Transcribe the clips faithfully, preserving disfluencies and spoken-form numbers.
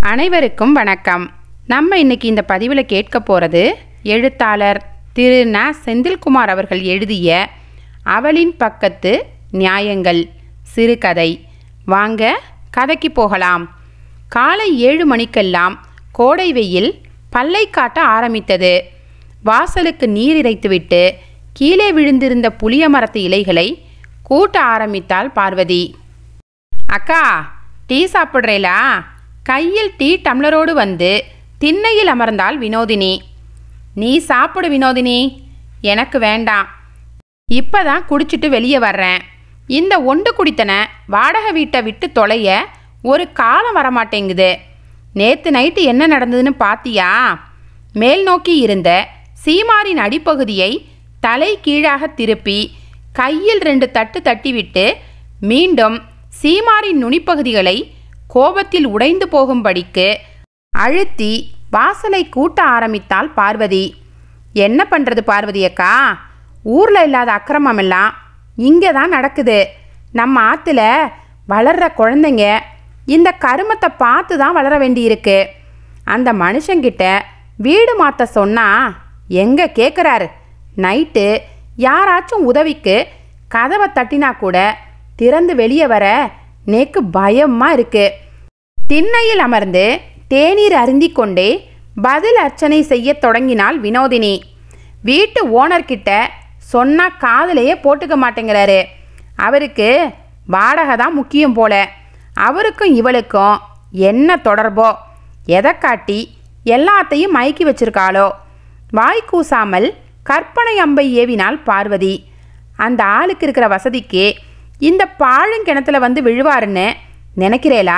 அனைவருக்கும் வணக்கம். நம்ம இன்னைக்கு இந்த பதிவில் கேட்க போகிறது எழுத்தாளர் திரு ந செந்தில்குமார் அவர்கள் எழுதிய அவளின் பக்கத்து நியாயங்கள் சிறுகதை. வாங்க கதைக்கு போகலாம். காலை ஏழு மணிக்கெல்லாம் கோடை வெயில் பல்லை காட்ட ஆரம்பித்தது. வாசலுக்கு நீர் இறைத்துவிட்டு கீழே விழுந்திருந்த புளிய மரத்து இலைகளை கூட்ட ஆரம்பித்தாள் பார்வதி. அக்கா, டீ சாப்பிட்றேலா? கையில் டீ டம்ளரோடு வந்து திண்ணையில் அமர்ந்தாள் வினோதினி. நீ சாப்பிடு வினோதினி, எனக்கு வேண்டாம். இப்போதான் குடிச்சிட்டு வெளியே வர்றேன். இந்த ஒண்டு குடித்தனை வாடகை வீட்டை விட்டு தொலைய ஒரு காலம் வரமாட்டேங்குது. நேற்று நைட்டு என்ன நடந்ததுன்னு பார்த்தியா? மேல் நோக்கி இருந்த சீமாரின் அடிப்பகுதியை தலை கீழாக திருப்பி கையில் ரெண்டு தட்டு தட்டிவிட்டு மீண்டும் சீமாரின் நுனிப்பகுதிகளை கோபத்தில் உடைந்து போகும்படிக்கு அழுத்தி வாசலை கூட்ட ஆரம்பித்தாள் பார்வதி. என்ன பண்ணுறது பார்வதி அக்கா, ஊரில் இல்லாத அக்கிரமமெல்லாம் இங்கே தான் நடக்குது. நம்ம ஆற்றுல வளர்கிற குழந்தைங்க இந்த கருமத்தை பார்த்து தான் வளர வேண்டியிருக்கு. அந்த மனுஷங்கிட்ட வீடு மாற்ற சொன்னால் எங்கே கேட்குறாரு? நைட்டு யாராச்சும் உதவிக்கு கதவை தட்டினா கூட திறந்து வெளியே வர நேக்கு பயமாக இருக்கு. திண்ணையில் அமர்ந்து தேநீர் அருந்தி கொண்டே பதில் அர்ச்சனை செய்ய தொடங்கினாள் வினோதினி. வீட்டு ஓனர்கிட்ட சொன்னால் காதலையே போட்டுக்க மாட்டேங்கிறாரு. அவருக்கு வாடகை தான் முக்கியம் போல. அவருக்கும் இவளுக்கும் என்ன தொடர்போ? எதை காட்டி எல்லாத்தையும் மயக்கி வச்சிருக்காளோ? வாய் கூசாமல் கற்பனை அம்பை ஏவினாள் பார்வதி. அந்த ஆளுக்கு இருக்கிற வசதிக்கு இந்த பாழுங்கிணத்துல வந்து விழுவாருன்னு நினைக்கிறேளா?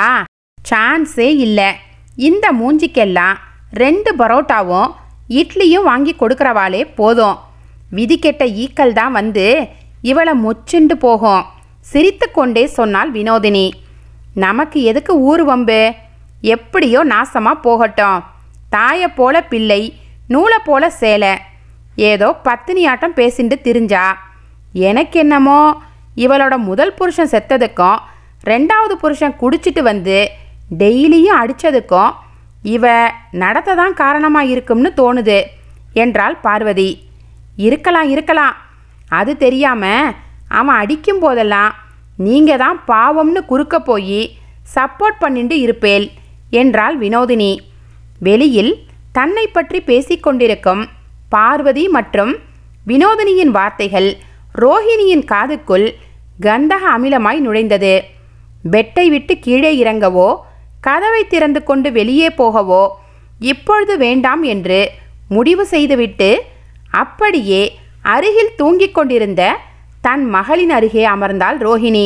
சான்ஸே இல்லை. இந்த மூஞ்சிக்கெல்லாம் ரெண்டு பரோட்டாவும் இட்லியும் வாங்கி கொடுக்குறவாளே போதும். விதி கெட்ட ஈக்கள் தான் வந்து இவளை முச்சுண்டு போகும். சிரித்து கொண்டே சொன்னாள் வினோதினி. நமக்கு எதுக்கு ஊர் வம்பு? எப்படியோ நாசமாக போகட்டும். தாயை போல பிள்ளை, நூலை போல சேலை. ஏதோ பத்தினியாட்டம் பேசிட்டு திரிஞ்சா. எனக்கு என்னமோ இவளோட முதல் புருஷன் செத்ததுக்கும் ரெண்டாவது புருஷன் குடிச்சிட்டு வந்து டெய்லியும் அடித்ததுக்கும் இவ நடத்த தான் காரணமாக இருக்கும்னு தோணுது என்றாள் பார்வதி. இருக்கலாம் இருக்கலாம். அது தெரியாமல் அவன் அடிக்கும் போதெல்லாம் நீங்கள் தான் பாவம்னு குறுக்க போய் சப்போர்ட் பண்ணிட்டு இருப்பேல் என்றாள் வினோதினி. வெளியில் தன்னை பற்றி பேசிக்கொண்டிருக்கும் பார்வதி மற்றும் வினோதினியின் வார்த்தைகள் ரோஹிணியின் காதுக்குள் கந்தக அமிலமாய் நுழைந்தது. பெட்டை விட்டு கீழே இறங்கவோ கதவை திறந்து கொண்டு வெளியே போகவோ இப்பொழுது வேண்டாம் என்று முடிவு செய்துவிட்டு அப்படியே அருகில் தூங்கிக் கொண்டிருந்த தன் மகளின் அருகே அமர்ந்தாள் ரோஹிணி.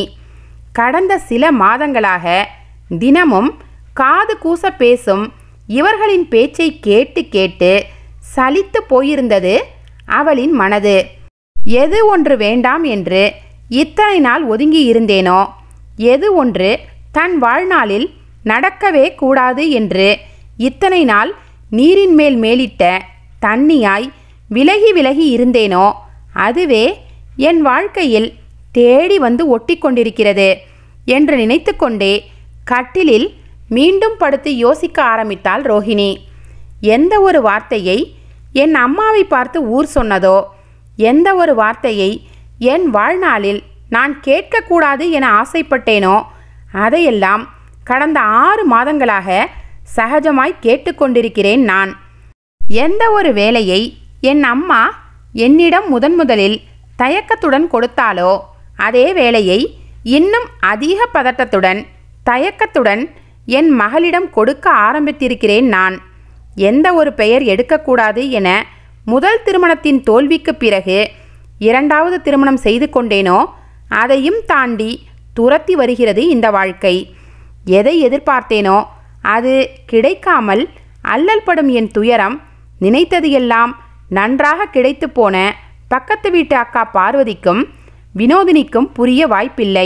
கடந்த சில மாதங்களாக தினமும் காது கூச பேசும் இவர்களின் பேச்சை கேட்டு கேட்டு சலித்து போயிருந்தது அவளின் மனது. எது ஒன்று வேண்டாம் என்று இத்தனை நாள் ஒதுங்கி இருந்தேனோ, எது ஒன்று தன் வாழ்நாளில் நடக்கவே கூடாது என்று இத்தனை நாள் நீரின் மேல் மேலிட்ட தண்ணியாய் விலகி விலகி இருந்தேனோ, அதுவே என் வாழ்க்கையில் தேடி வந்து ஒட்டி கொண்டிருக்கிறது என்று நினைத்து கொண்டே கட்டிலில் மீண்டும் படுத்து யோசிக்க ஆரம்பித்தாள் ரோஹிணி. எந்த ஒரு வார்த்தையை என் அம்மாவை பார்த்து ஊர் சொன்னதோ, எந்த ஒரு வார்த்தையை என் வாழ்நாளில் நான் கேட்கக்கூடாது என ஆசைப்பட்டேனோ, அதையெல்லாம் கடந்த ஆறு மாதங்களாக சகஜமாய் கேட்டுக்கொண்டிருக்கிறேன் நான். எந்த ஒரு வேலையை என் அம்மா என்னிடம் முதன் முதலில் தயக்கத்துடன் கொடுத்தாலோ, அதே வேலையை இன்னும் அதிக பதட்டத்துடன் தயக்கத்துடன் என் மகளிடம் கொடுக்க ஆரம்பித்திருக்கிறேன் நான். எந்த ஒரு பெயர் எடுக்கக்கூடாது என முதல் திருமணத்தின் தோல்விக்கு பிறகு இரண்டாவது திருமணம் செய்து கொண்டேனோ, அதையும் தாண்டி துரத்தி வருகிறது இந்த வாழ்க்கை. எதை எதிர்பார்த்தேனோ அது கிடைக்காமல் அல்லல் படும் என் துயரம் நினைத்தது எல்லாம் நன்றாக கிடைத்து போன பக்கத்து வீட்டு அக்கா பார்வதிக்கும் வினோதினிக்கும் புரிய வாய்ப்பில்லை.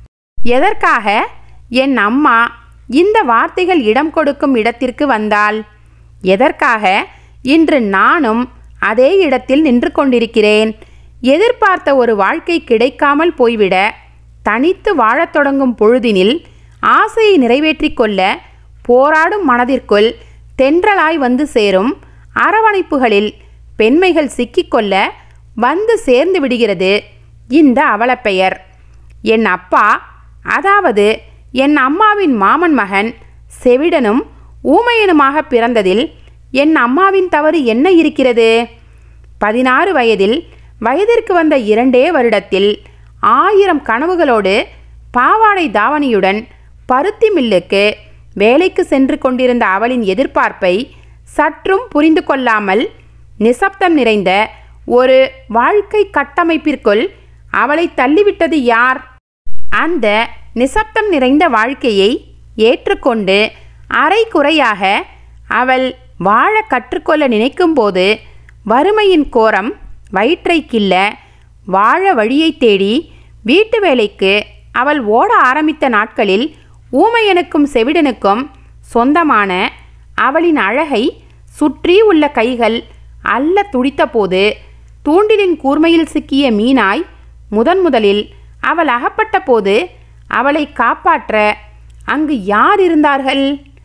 எதற்காக என் அம்மா இந்த வார்த்தைகள் இடம் கொடுக்கும் இடத்திற்கு வந்தாள்? எதற்காக இன்று நானும் அதே இடத்தில் நின்று கொண்டிருக்கிறேன்? எதிர்பார்த்த ஒரு வாழ்க்கை கிடைக்காமல் போய்விட தனித்து வாழத் தொடங்கும் பொழுதினில் ஆசையை நிறைவேற்றி கொள்ள போராடும் மனதிற்குள் தென்றலாய் வந்து சேரும் அரவணைப்புகளில் பெண்மைகள் சிக்கிக்கொள்ள வந்து சேர்ந்து விடுகிறது இந்த அவலப்பெயர். என் அப்பா, அதாவது என் அம்மாவின் மாமன் மகன் செவிடனும் ஊமையனுமாக பிறந்ததில் என் அம்மாவின் தவறு என்ன இருக்கிறது? பதினாறு வயதில் வயதிற்கு வந்த இரண்டே வருடத்தில் ஆயிரம் கனவுகளோடு பாவாடை தாவணியுடன் பருத்தி மில்லுக்கு வேலைக்கு சென்று கொண்டிருந்த அவளின் எதிர்பார்ப்பை சற்றும் புரிந்து கொள்ளாமல் நிசப்தம் நிறைந்த ஒரு வாழ்க்கை கட்டமைப்பிற்குள் அவளை தள்ளிவிட்டது யார்? அந்த நிசப்தம் நிறைந்த வாழ்க்கையை ஏற்றுக்கொண்டு அரை குறையாக அவள் வாழ கற்றுக்கொள்ள நினைக்கும்போது வறுமையின் கோரம் வயிற்றை கிள்ள வாழ வழியை தேடி வீட்டு வேலைக்கு அவள் ஓட ஆரம்பித்த நாட்களில் ஊமையனுக்கும் செவிடனுக்கும் சொந்தமான அவளின் அழகை சுற்றி உள்ள கைகள் அல்ல துடித்தபோது தூண்டிலின் கூர்மையில் சிக்கிய மீனாய் முதன் முதலில் அவள் அகப்பட்ட போது அவளை காப்பாற்ற அங்கு யார் இருந்தார்கள்?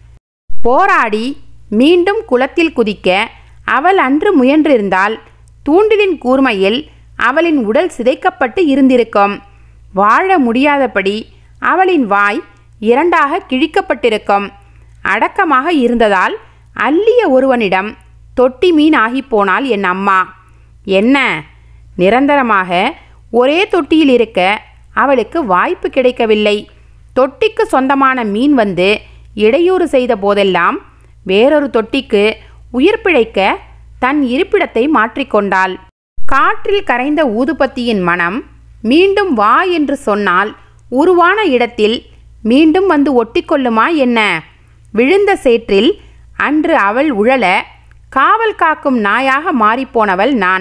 போராடி மீண்டும் குளத்தில் குதிக்க அவள் அன்று முயன்றிருந்தால் தூண்டிலின் கூர்மையில் அவளின் உடல் சிதைக்கப்பட்டு இருந்திருக்கும். வாழ முடியாதபடி அவளின் வாய் இரண்டாக கிழிக்கப்பட்டிருக்கும். அடக்கமாக இருந்ததால் அள்ளிய ஒருவனிடம் தொட்டி மீன் ஆகி போனாள் என் அம்மா. என்ன, நிரந்தரமாக ஒரே தொட்டியில் இருக்க அவளுக்கு வாய்ப்பு கிடைக்கவில்லை. தொட்டிக்கு சொந்தமான மீன் வந்து இடையூறு செய்த போதெல்லாம் வேறொரு தொட்டிக்கு உயிர் பிழைக்க தன் இருப்பிடத்தை மாற்றிக்கொண்டாள். காற்றில் கரைந்த ஊதுபத்தியின் மனம் மீண்டும் வா என்று சொன்னால் உருவான இடத்தில் மீண்டும் வந்து ஒட்டிக்கொள்ளுமா என்ன? விழுந்த சேற்றில் அன்று அவள் உழல காவல் காக்கும் நாயாக மாறிப்போனவள் நான்.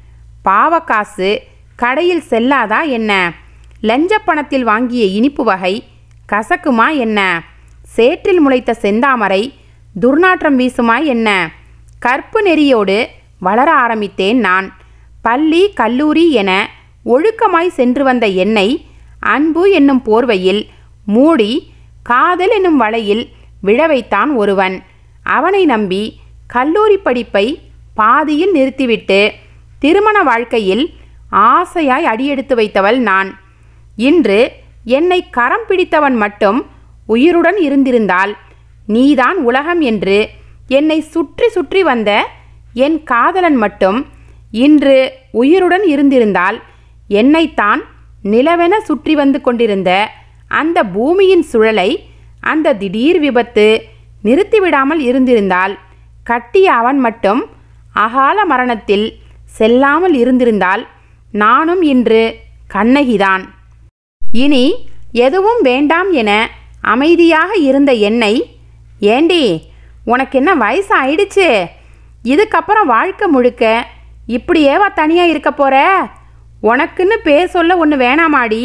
பாவக்காசு கடையில் செல்லாதா என்ன? லஞ்ச பணத்தில் வாங்கிய இனிப்பு வகை கசக்குமா என்ன? சேற்றில் முளைத்த செந்தாமரை துர்நாற்றம் வீசுமா என்ன? கற்பு நெறியோடு வளர ஆரம்பித்தேன் நான். பள்ளி கல்லூரி என ஒழுக்கமாய் சென்று வந்த என்னை அன்பு என்னும் போர்வையில் மூடி காதல் என்னும் வலையில் விழ வைத்தான் ஒருவன். அவனை நம்பி கல்லூரி படிப்பை பாதியில் நிறுத்திவிட்டு திருமண வாழ்க்கையில் ஆசையாய் அடியெடுத்து வைத்தவள் நான். இன்று என்னை கரம் பிடித்தவன் மட்டும் உயிருடன் இருந்திருந்தால் நீதான் உலகம் என்று என்னை சுற்றி சுற்றி வந்த என் காதலன் மட்டும் இன்று உயிருடன் இருந்திருந்தால் என்னைத்தான் நிலவென சுற்றி வந்து கொண்டிருந்த அந்த பூமியின் சுழலை அந்த திடீர் விபத்து நிறுத்திவிடாமல் இருந்திருந்தால் கட்டிய அவன் மட்டும் அகால மரணத்தில் செல்லாமல் இருந்திருந்தால் நானும் இன்று கண்ணகிதான். இனி எதுவும் வேண்டாம் என அமைதியாக இருந்த என்னை, ஏண்டி உனக்கு என்ன வயசு ஆயிடுச்சு? இதுக்கப்புறம் வாழ்க்கை முழுக்க இப்படியேவா தனியாக இருக்க போற? உனக்குன்னு பேர் சொல்ல ஒன்று வேணாமாடி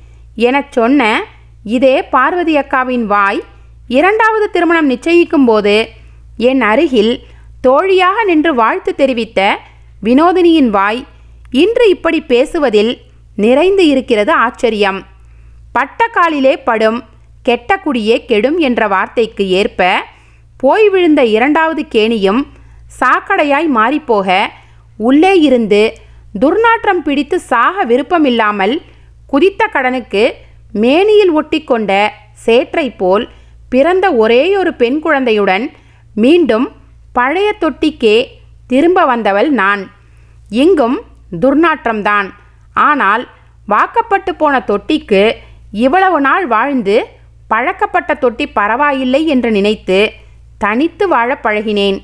என சொன்ன இதே பார்வதி அக்காவின் வாய் இரண்டாவது திருமணம் நிச்சயிக்கும் போது என் அருகில் தோழியாக நின்று வாழ்த்து தெரிவித்த வினோதினியின் வாய் இன்று இப்படி பேசுவதில் நிறைந்து இருக்கிறது ஆச்சரியம். பட்டக்காலிலே படும் கெட்ட குடியே கெடும் என்ற வார்த்தைக்கு ஏற்ப போய் விழுந்த இரண்டாவது கேணியும் சாக்கடையாய் மாறிப்போக உள்ளே இருந்து துர்நாற்றம் பிடித்து சாக விருப்பமில்லாமல் குதித்த கடனுக்கு மேனியில் ஒட்டி கொண்ட சேற்றை போல் பிறந்த ஒரேயொரு பெண் குழந்தையுடன் மீண்டும் பழைய தொட்டிக்கே திரும்ப வந்தவள் நான். இங்கும் துர்நாற்றம்தான். ஆனால் வாக்கப்பட்டு போன தொட்டிக்கு இவ்வளவு நாள் வாழ்ந்து பழக்கப்பட்ட தொட்டி பரவாயில்லை என்று நினைத்து தனித்து வாழ பழகினேன்.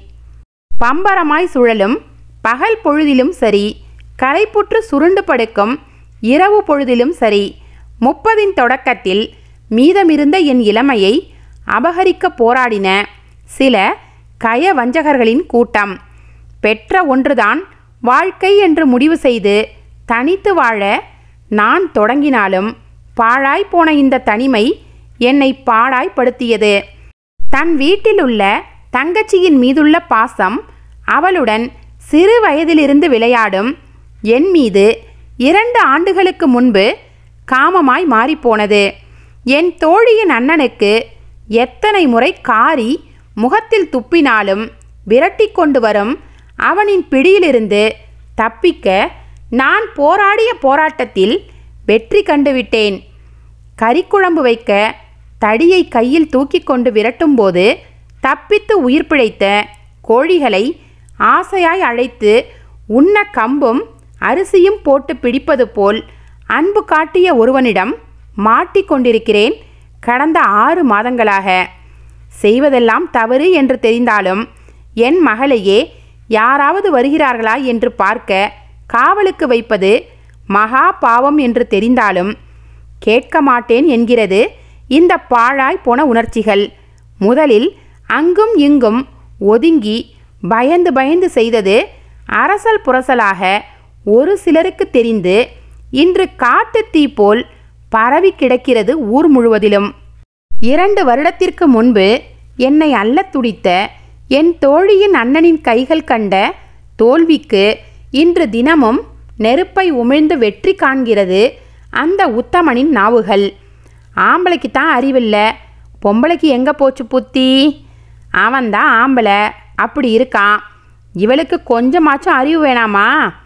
பம்பரமாய் சுழலும் பகல் பொழுதிலும் சரி, கரைப்புற்று சுருண்டு படுக்கும் இரவு பொழுதிலும் சரி, முப்பதின் தொடக்கத்தில் மீதமிருந்த என் இளமையை அபகரிக்க போராடின சில கய வஞ்சகர்களின் கூட்டம். பெற்ற ஒன்றுதான் வாழ்க்கை என்று முடிவு செய்து தனித்து வாழ நான் தொடங்கினாலும் பாழாய் போன இந்த தனிமை என்னை பாழாய்ப்படுத்தியது. தன் வீட்டில் உள்ள தங்கச்சியின் மீதுள்ள பாசம், அவளுடன் சிறு வயதிலிருந்து விளையாடும் என் மீது இரண்டு ஆண்டுகளுக்கு முன்பு காமமாய் மாறிப்போனது. என் தோழியின் அண்ணனுக்கு எத்தனை முறை காரி முகத்தில் துப்பினாலும் விரட்டி கொண்டு வரும் அவனின் பிடியிலிருந்து தப்பிக்க நான் போராடிய போராட்டத்தில் வெற்றி கண்டுவிட்டேன். கறிக்குழம்பு வைக்க தடியை கையில் தூக்கி கொண்டு விரட்டும்போது தப்பித்து உயிர் பிழைத்த கோழிகளை ஆசையாய் அழைத்து உண்ண கம்பும் அரிசியும் போட்டு பிடிப்பது போல் அன்பு காட்டிய ஒருவனிடம் மாட்டிக்கொண்டிருக்கிறேன் கடந்த ஆறு மாதங்களாக. செய்வதெல்லாம் தவறு என்று தெரிந்தாலும் என் மகளையே யாராவது வருகிறார்களா என்று பார்க்க காவலுக்கு வைப்பது மகா பாவம் என்று தெரிந்தாலும் கேட்க மாட்டேன் என்கிறது இந்த பாழாய் போன உணர்ச்சிகள். முதலில் அங்கும் இங்கும் ஒதுங்கி பயந்து பயந்து செய்தது அரசல் புரசலாக ஒரு சிலருக்கு தெரிந்து இன்று காட்டு தீ போல் பரவி கிடக்கிறது ஊர் முழுவதிலும். இரண்டு வருடத்திற்கு முன்பு என்னை அல்ல துடித்த என் தோழியின் அண்ணனின் கைகள் கண்ட தோல்விக்கு இன்று தினமும் நெருப்பை உமிழ்ந்து வெற்றி காண்கிறது அந்த உத்தமனின் நாவுகள். ஆம்பளைக்கு தான் அறிவில்லை, பொம்பளைக்கு எங்கே போச்சு புத்தி? அவன்தான் ஆம்பளை, அப்படி இருக்கான், இவளுக்கு கொஞ்சமாச்சும் அறிவு வேணாமா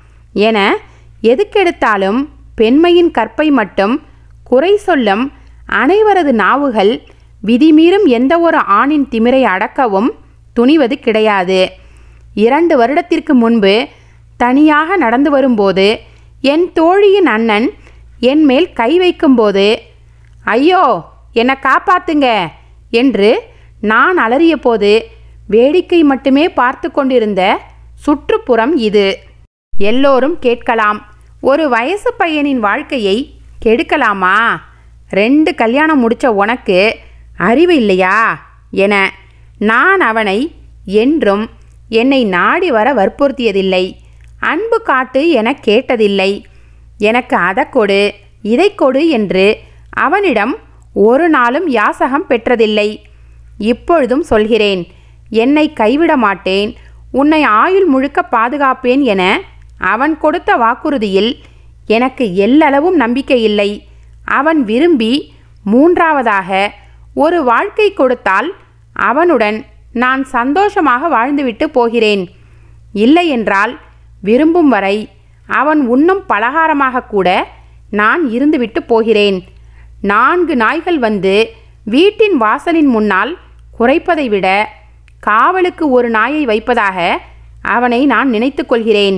என எதுக்கெடுத்தாலும் பெண்மையின் கற்பை மட்டும் குறை சொல்லும் அனைவரது நாவுகள் விதிமீறும் எந்த ஒரு ஆணின் திமிரை அடக்கவும் துணிவது கிடையாது. இரண்டு வருடத்திற்கு முன்பு தனியாக நடந்து வரும்போது என் தோழியின் அண்ணன் என் மேல் கை வைக்கும்போது ஐயோ என்னை காப்பாத்துங்க என்று நான் அலறிய போது வேடிக்கை மட்டுமே பார்த்து கொண்டிருந்த சுற்றுப்புறம் இது. எல்லோரும் கேட்கலாம், ஒரு வயசு பையனின் வாழ்க்கையை கெடுக்கலாமா? ரெண்டு கல்யாணம் முடித்த உனக்கு அறிவு இல்லையா என. நான் அவனை என்றும் என்னை நாடி வர வற்புறுத்தியதில்லை, அன்பு காட்டு என கேட்டதில்லை. எனக்கு அதை கொடு இதை கொடு என்று அவனிடம் ஒரு நாளும் யாசகம் பெற்றதில்லை. இப்பொழுதும் சொல்கிறேன், என்னை கைவிட மாட்டேன், உன்னை ஆயுள் முழுக்க பாதுகாப்பேன் என அவன் கொடுத்த வாக்குறுதியில் எனக்கு எல்லளவும் நம்பிக்கை இல்லை. அவன் விரும்பி மூன்றாவதாக ஒரு வாழ்க்கை கொடுத்தால் அவனுடன் நான் சந்தோஷமாக வாழ்ந்துவிட்டு போகிறேன். இல்லை என்றால் விரும்பும் வரை அவன் உண்ணும் பலகாரமாக கூட நான் இருந்துவிட்டு போகிறேன். நான்கு நாய்கள் வந்து வீட்டின் வாசலின் முன்னால் குறைப்பதை விட காவலுக்கு ஒரு நாயை வைப்பதாக அவனை நான் நினைத்து கொள்கிறேன்.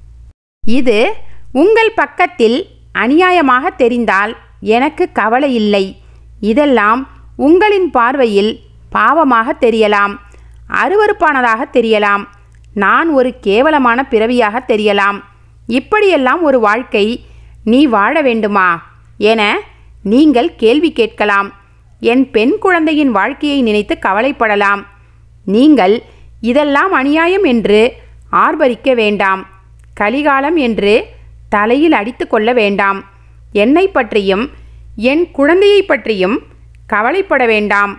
இது உங்கள் பக்கத்தில் அநியாயமாக தெரிந்தால் எனக்கு கவலை இல்லை. இதெல்லாம் உங்களின் பார்வையில் பாவமாக தெரியலாம், அருவருப்பானதாக தெரியலாம், நான் ஒரு கேவலமான பிறவியாக தெரியலாம். இப்படியெல்லாம் ஒரு வாழ்க்கை நீ வாழ வேண்டுமா என நீங்கள் கேள்வி கேட்கலாம். என் பெண் குழந்தையின் வாழ்க்கையை நினைத்து கவலைப்படலாம். நீங்கள் இதெல்லாம் அநியாயம் என்று ஆர்ப்பரிக்க வேண்டாம், கலிகாலம் என்று தலையில் அடித்து கொள்ள வேண்டாம். என்னை பற்றியும் என் குழந்தையை பற்றியும் கவலைப்பட வேண்டாம்.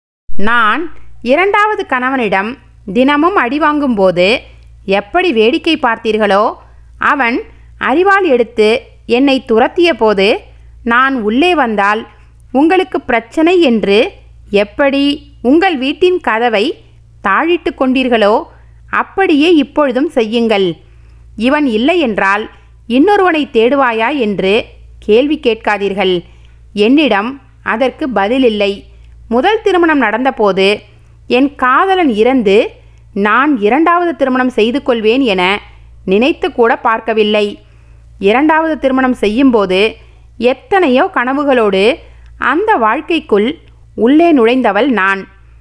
நான் இரண்டாவது கணவனிடம் தினமும் அடி வாங்கும்போது எப்படி வேடிக்கை பார்த்தீர்களோ, அவன் அரிவாள் எடுத்து என்னை துரத்திய போது நான் உள்ளே வந்தால் உங்களுக்கு பிரச்சனை என்று எப்படி உங்கள் வீட்டின் கதவை தாழிட்டு கொண்டீர்களோ அப்படியே இப்பொழுதும் செய்யுங்கள். இவன் இல்லை என்றால் இன்னொருவனை தேடுவாயா என்று கேள்வி கேட்காதீர்கள். என்னிடம் அதற்கு பதில் இல்லை. முதல் திருமணம் நடந்தபோது என் காதலன் இறந்து நான் இரண்டாவது திருமணம் செய்து கொள்வேன் என நினைத்து கூட பார்க்கவில்லை. இரண்டாவது திருமணம் செய்யும்போது எத்தனையோ கனவுகளோடு அந்த வாழ்க்கைக்குள் உள்ளே நுழைந்தவள் நான்.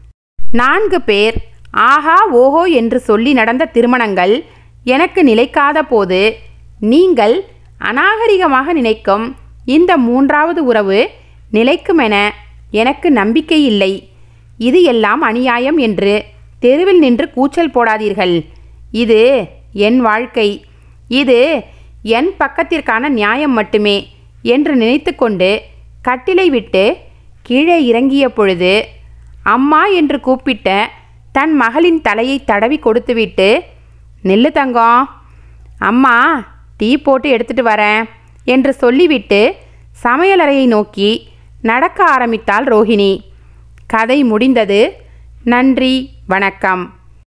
நான்கு பேர் ஆஹா ஓஹோ என்று சொல்லி நடந்த திருமணங்கள் எனக்கு நிலைக்காத போது நீங்கள் அநாகரிகமாக நினைக்கும் இந்த மூன்றாவது உறவு நிலைக்குமென எனக்கு நம்பிக்கை இல்லை. இது எல்லாம் அநியாயம் என்று தெருவில் நின்று கூச்சல் போடாதீர்கள். இது என் வாழ்க்கை, இது என் பக்கத்திற்கான நியாயம் மட்டுமே என்று நினைத்து கொண்டு கட்டிலை விட்டு கீழே இறங்கிய பொழுது அம்மா என்று கூப்பிட்ட தன் மகளின் தலையை தடவி கொடுத்துவிட்டு, நில்லு தங்கம், அம்மா டீ போட்டு எடுத்துட்டு வரேன் என்று சொல்லிவிட்டு சமையலறையை நோக்கி நடக்க ஆரம்பித்தாள் ரோஹிணி. கதை முடிந்தது. நன்றி, வணக்கம்.